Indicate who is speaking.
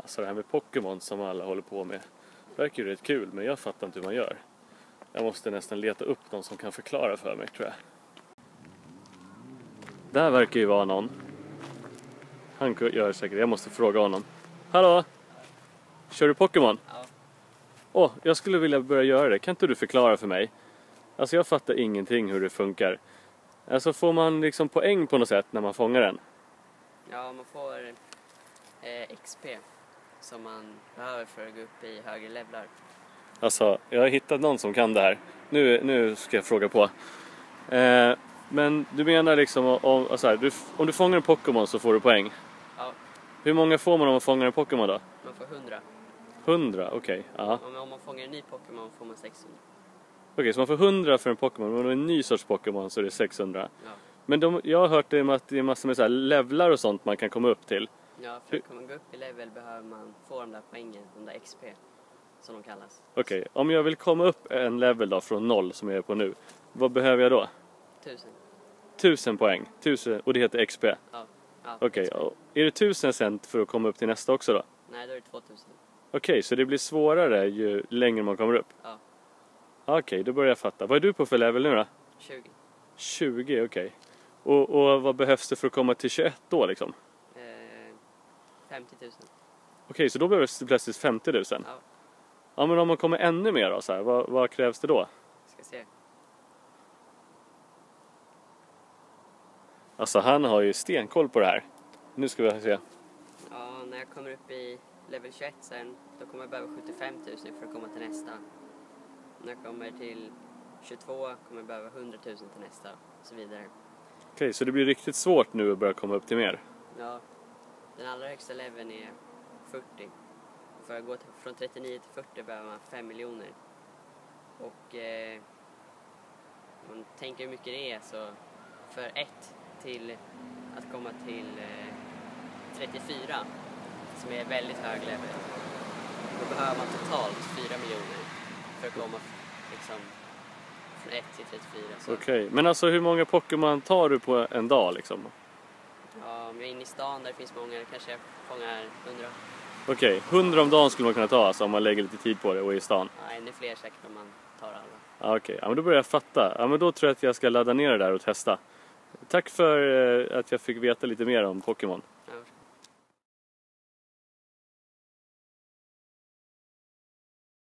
Speaker 1: Alltså det här med Pokémon som alla håller på med verkar ju rätt kul, men jag fattar inte hur man gör. Jag måste nästan leta upp någon som kan förklara för mig, tror jag. Där verkar ju vara någon. Han gör säkert, jag måste fråga honom. Hallå? Kör du Pokémon?
Speaker 2: Ja.
Speaker 1: Jag skulle vilja börja göra det. Kan inte du förklara för mig? Alltså jag fattar ingenting hur det funkar. Alltså får man liksom poäng på något sätt när man fångar den?
Speaker 2: Ja, man får XP som man behöver för att gå upp i högre levlar.
Speaker 1: Alltså, jag har hittat någon som kan det här. Nu ska jag fråga på. Men du menar liksom om du fångar en Pokémon så får du poäng?
Speaker 2: Ja.
Speaker 1: Hur många får man om man fångar en Pokémon då?
Speaker 2: Man får 100.
Speaker 1: 100, okej.
Speaker 2: Om man fångar en ny Pokémon får man 600.
Speaker 1: Okej, så man får 100 för en Pokémon, men om det är en ny sorts Pokémon så är det 600.
Speaker 2: Ja.
Speaker 1: Men jag har hört det med att det är massor med så här levlar och sånt man kan komma upp till.
Speaker 2: Ja, för att kunna gå upp i level behöver man få de där poängen, de där XP som de kallas.
Speaker 1: Okej, om jag vill komma upp en level då från 0 som jag är på nu, vad behöver jag då?
Speaker 2: 1000.
Speaker 1: 1000 poäng, 1000, och det heter XP.
Speaker 2: Ja.
Speaker 1: Okej, och är det 1000 cent för att komma upp till nästa också då?
Speaker 2: Nej, då är det 2000.
Speaker 1: Okej, så det blir svårare ju längre man kommer upp?
Speaker 2: Ja.
Speaker 1: Okej, då börjar jag fatta. Vad är du på för level nu då?
Speaker 2: 20.
Speaker 1: 20, okej. Och vad behövs det för att komma till 21 då liksom?
Speaker 2: 50 000.
Speaker 1: Okej, så då behövs det plötsligt 50 000?
Speaker 2: Ja.
Speaker 1: Ja, men om man kommer ännu mer då så här, vad krävs det då?
Speaker 2: Ska se.
Speaker 1: Alltså han har ju stenkoll på det här. Nu ska vi se.
Speaker 2: Ja, när jag kommer upp i level 21 sen, då kommer jag behöva 75 000 för att komma till nästa. När jag kommer till 22 kommer jag behöva 100 000 till nästa, och så vidare.
Speaker 1: Okej, så det blir riktigt svårt nu att börja komma upp till mer?
Speaker 2: Ja, den allra högsta leveln är 40. För att gå från 39 till 40 behöver man 5 miljoner. Och man tänker hur mycket det är, så för 1 till att komma till 34, som är väldigt hög level, då behöver man totalt 4 miljoner för att komma liksom från 1 till 34.
Speaker 1: Okej, men alltså hur många Pokémon tar du på en dag liksom?
Speaker 2: Ja, om jag är inne i stan där det finns många, kanske jag fångar 100.
Speaker 1: Okej, 100 om dagen skulle man kunna ta alltså, om man lägger lite tid på det och är i stan?
Speaker 2: Ja, ännu fler säkert om man tar alla.
Speaker 1: Ja, okej, ja, men då börjar jag fatta. Ja, men då tror jag att jag ska ladda ner det där och testa. Tack för att jag fick veta lite mer om Pokémon.